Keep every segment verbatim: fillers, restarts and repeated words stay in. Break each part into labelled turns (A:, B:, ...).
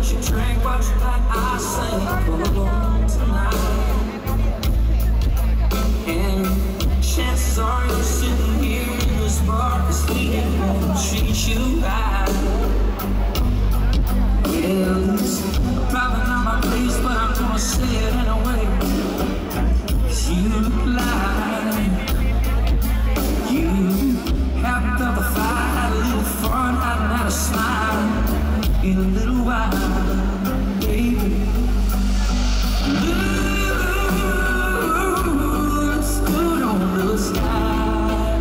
A: what you drink, what you like, I say, come along tonight. And chances are you're sitting here in this bar, cause we won't treat you right. Well, it's probably not my place, but I'm gonna say it anyway. Cause you look like you haven't got the fight, had a little fun, hadn't had a smile in a little while, baby. Looks good on the side,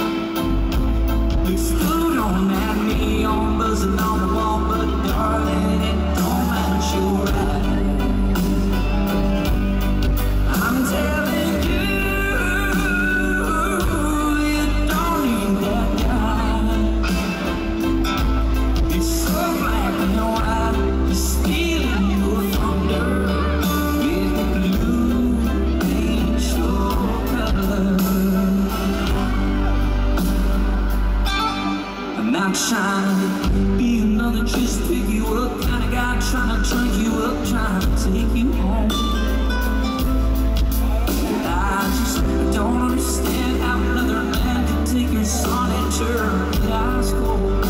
A: looks good on that neon buzzing on the wall, but darling, it don't match your eyes. I'm telling you, you don't need that guy. It's so black and white, he's stealing your thunder with the blue ain't your color. I'm not trying to be another just pick you up kind of guy, trying to drink you up, trying to take you home. But I just don't understand how another man can take your son and turn the ice cold.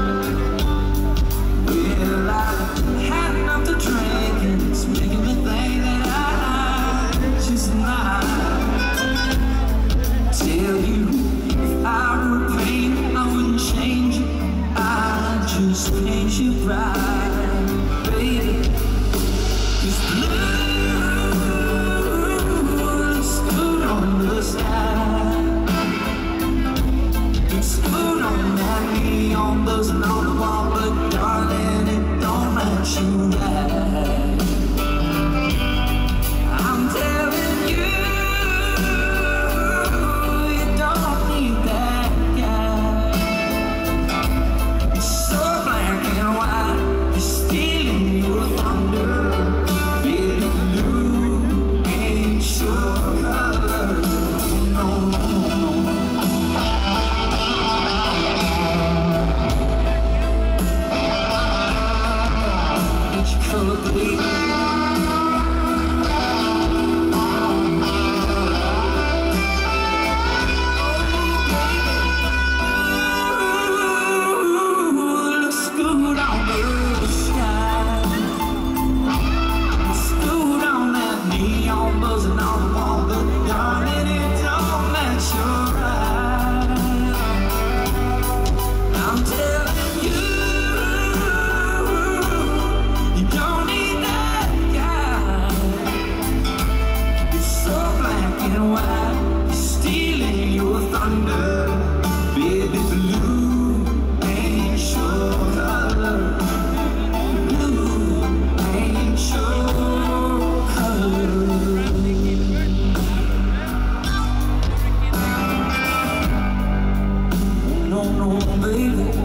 A: Well, I've had enough to drink, and it's making me think that I just might tell you, if I were pain, I wouldn't change it, I'd just paint you right, baby. Cause blue looks good on the side, looks good on that neon buzzing on the wall, but darling, it don't match you right. I'm telling you, you don't need that guy. It's so black and white, he's stealing your thunder. Baby, blue ain't your color. No, no, no. It's your color, baby. No, no, baby.